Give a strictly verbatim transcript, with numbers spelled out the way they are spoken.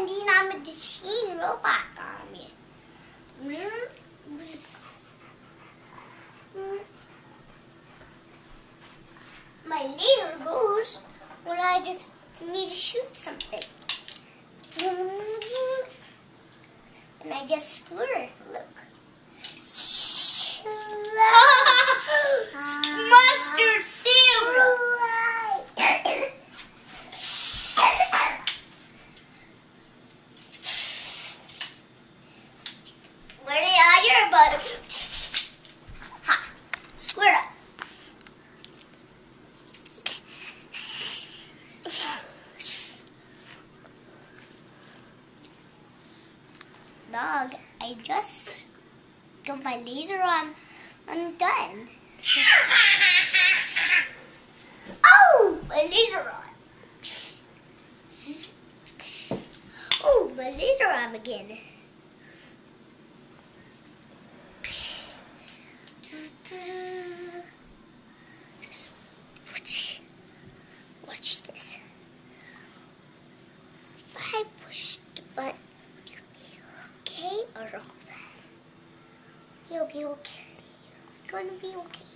hindi namin machine robot namin. My laser goes when I just need to shoot something. And I just screw it, look. Mustard cereal! Where they are your butter? Ha! Squirt up. Dog, I just got my laser on. I'm done. Oh, my laser on. Oh, my laser on again. Just watch, watch this. If I push the button, you'll be okay or not? You'll be okay. You're gonna be okay.